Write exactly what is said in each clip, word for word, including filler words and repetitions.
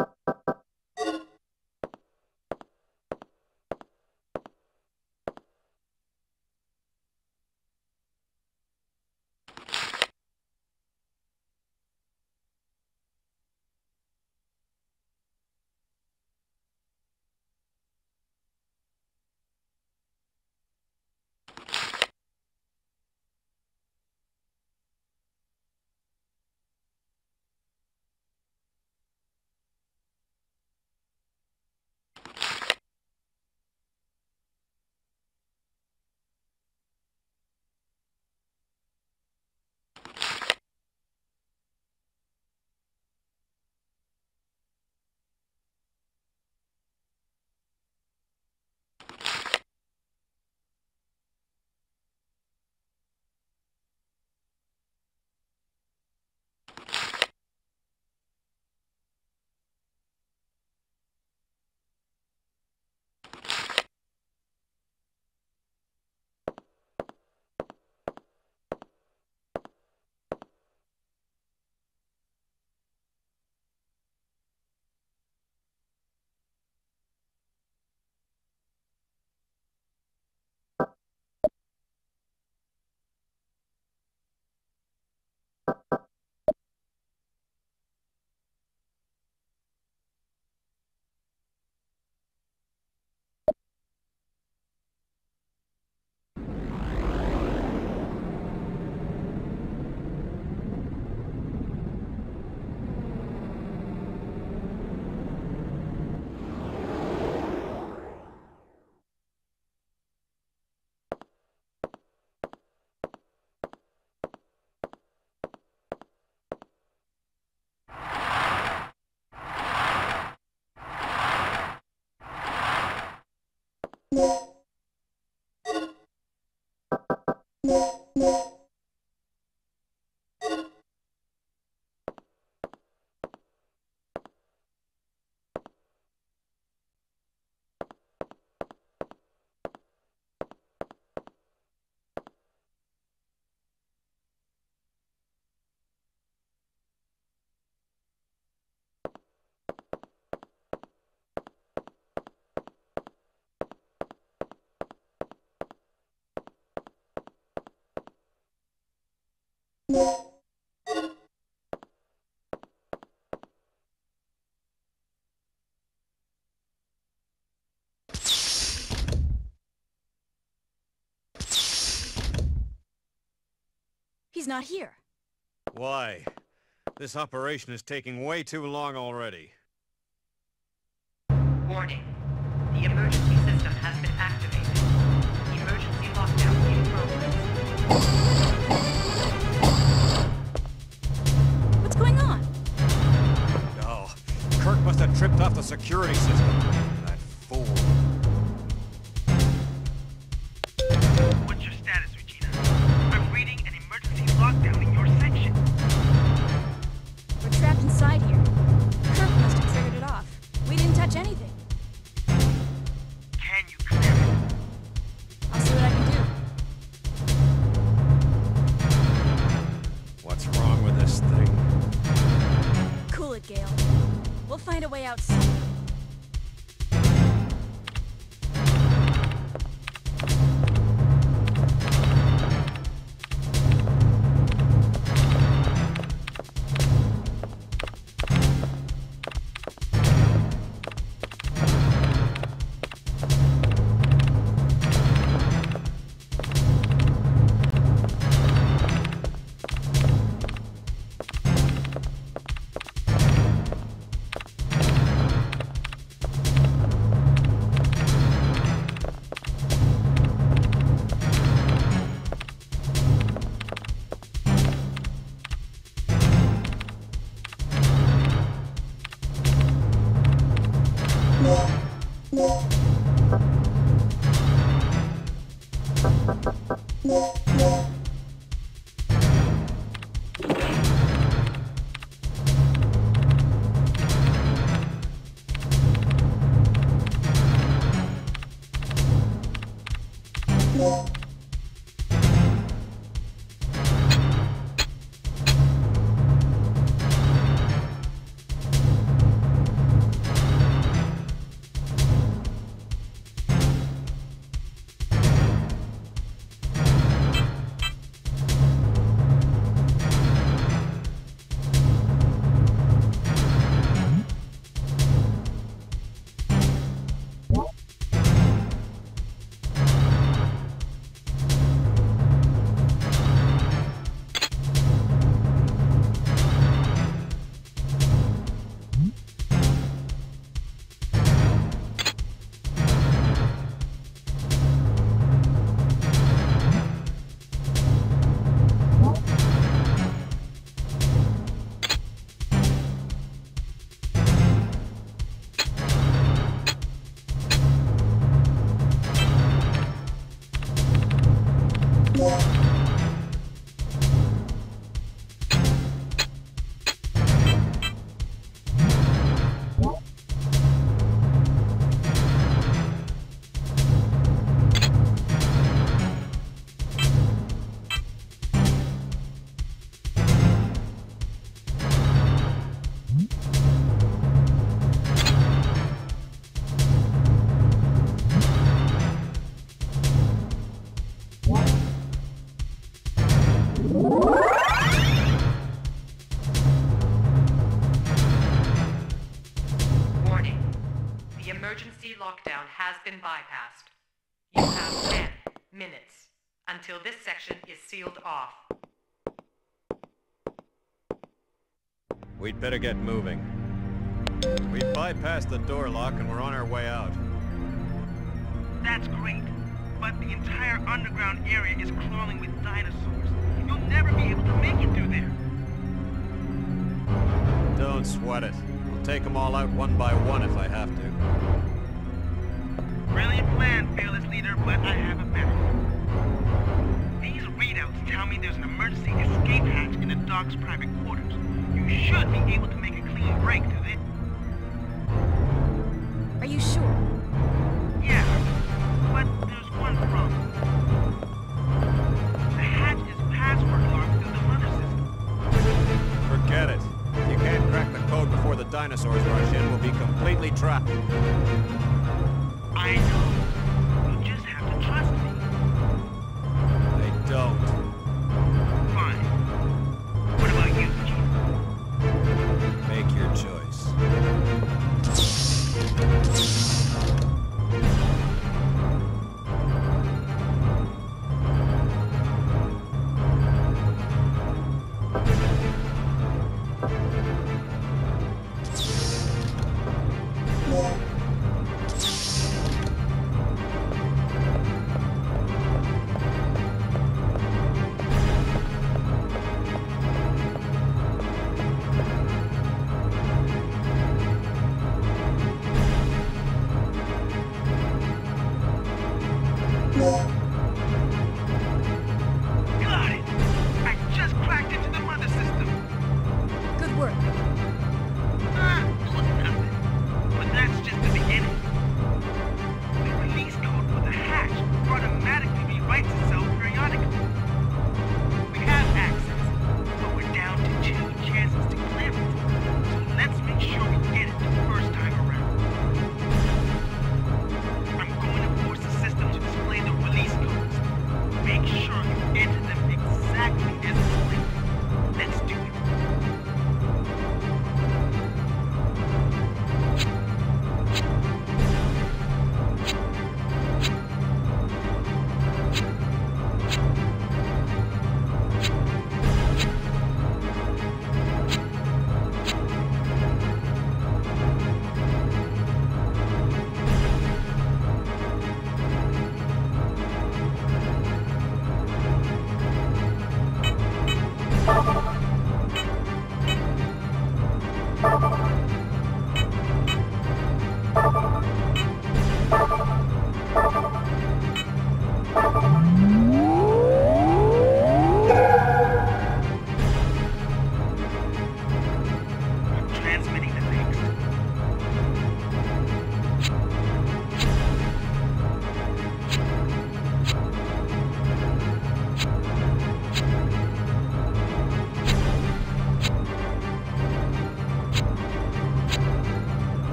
He's not here. Why? This operation is taking way too long already. Warning. The emergency system has been activated. Emergency lockdown in progress. What's going on? Oh, Kirk must have tripped off the security system. That fool. What's your status, Regina? I'm reading an emergency lockdown in your section. We're trapped inside here. Kirk must have triggered it off. We didn't touch anything. Can you clear it? I'll see what I can do. What's wrong with this thing? Cool it, Gale. We'll find a way out soon. emergency lockdown has been bypassed. You have ten minutes until this section is sealed off. We'd better get moving. We bypassed the door lock and we're on our way out. That's great, but the entire underground area is crawling with dinosaurs. You'll never be able to make it through there. Don't sweat it. I'll take them all out one by one if I have to. Brilliant plan, fearless leader, but I have a better. These readouts tell me there's an emergency escape hatch in the dock's private quarters. You should be able to make a clean break through this. Are you sure? Yeah, but there's one problem. The hatch is password locked through the mother system. Forget it. If you can't crack the code before the dinosaurs rush in, we'll be completely trapped. I know. You just have to trust me. I don't. Fine. What about you, Gina? Make your choice. Got it! I just cracked into the mother system. Good work. Ah, it was nothing. But that's just the beginning. The release code for the hatch automatically rewrites itself periodically. We have access, but we're down to two chances to clear it. So let's make sure we get it the first time around. I'm going to force the system to display the release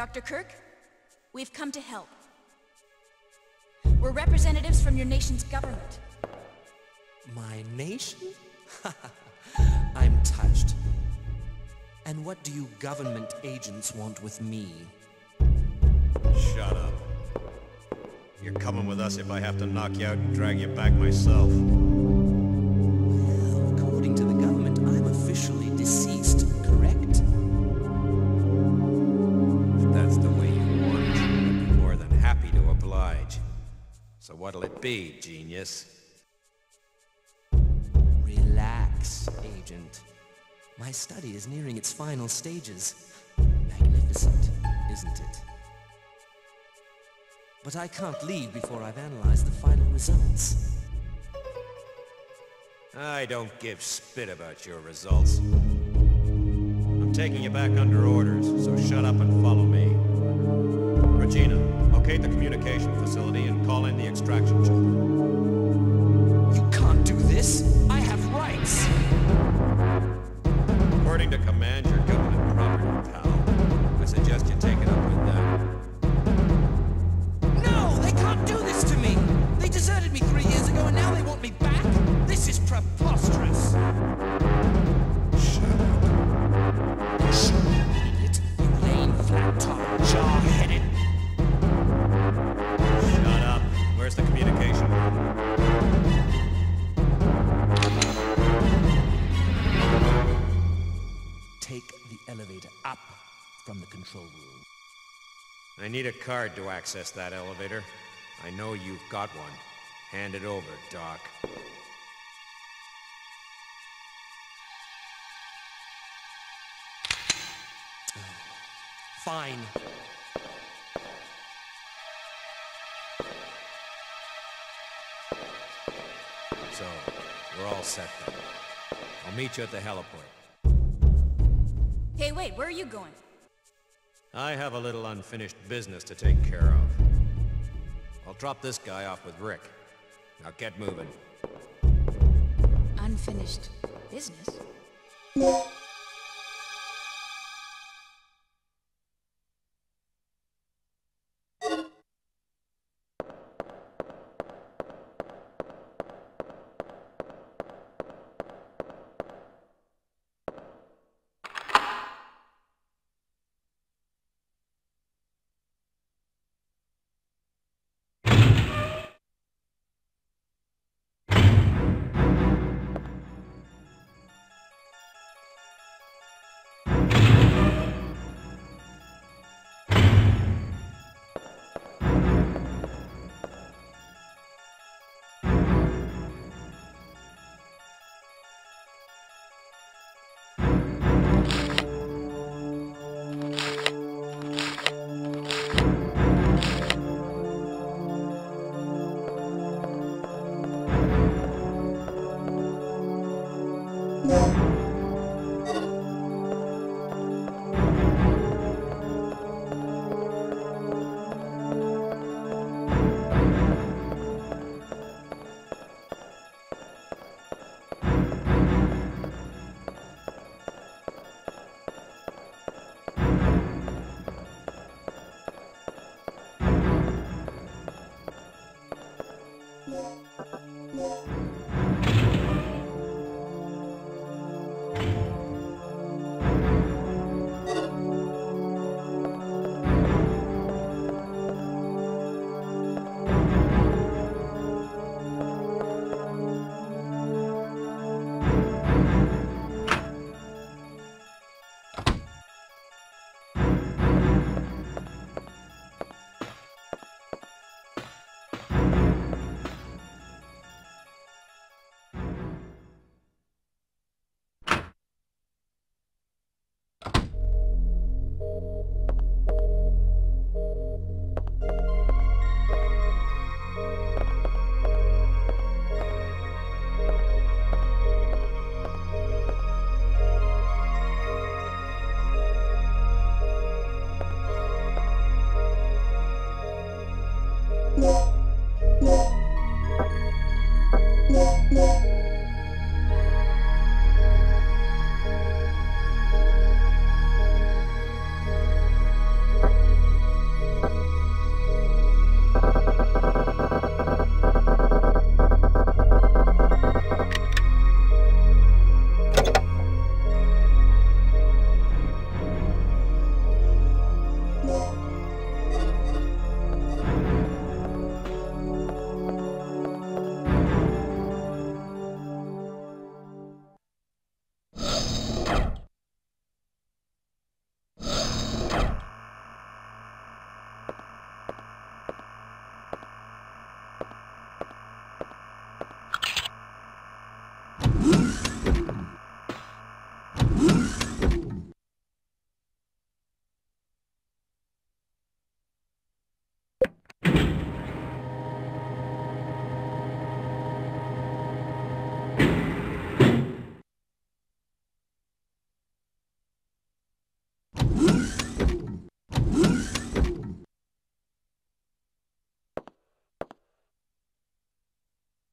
Doctor Kirk, we've come to help. We're representatives from your nation's government. My nation? I'm touched. And what do you government agents want with me? Shut up. You're coming with us if I have to knock you out and drag you back myself. Well, according to the government, I'm officially deceased, correct? If that's the way you want it, I'd be more than happy to oblige. So what'll it be, genius? Relax, Agent. My study is nearing its final stages. Magnificent, isn't it? But I can't leave before I've analyzed the final results. I don't give spit about your results. I'm taking you back under orders, so shut up and follow me. Regina, locate the communication facility and call in the extraction chamber. You can't do this! I have rights! According to command, your government property, pal. I suggest you take it up with them. No! They can't do this to me! They deserted me three years ago and now they want me back? This is preposterous! Shut up. Shut up, idiot! You lame, flat-top, jaw-headed... Shut up. Where's the communication room? Take the elevator up from the control room. I need a card to access that elevator. I know you've got one. Hand it over, Doc. Fine. So, we're all set then. I'll meet you at the heliport. Hey, wait, where are you going? I have a little unfinished business to take care of. I'll drop this guy off with Rick. Now get moving. Unfinished business?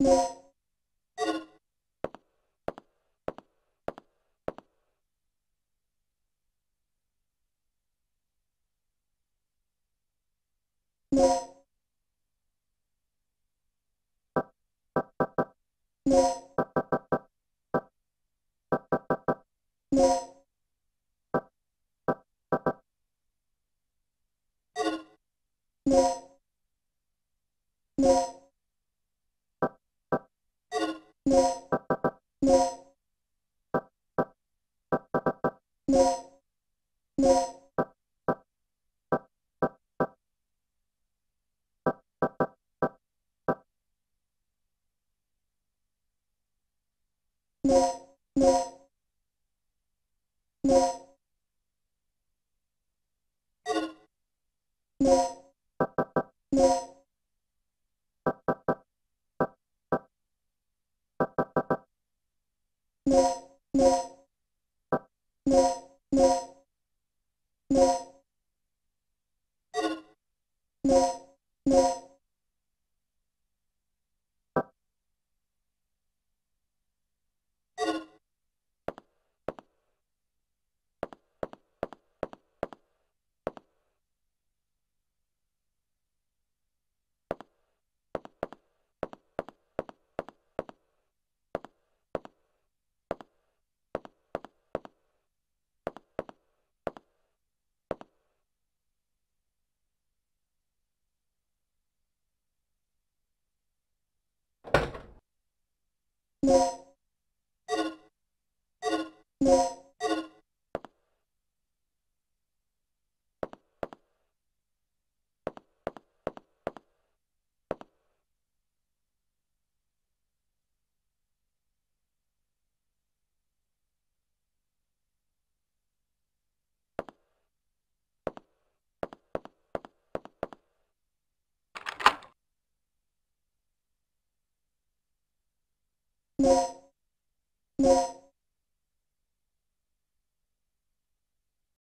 you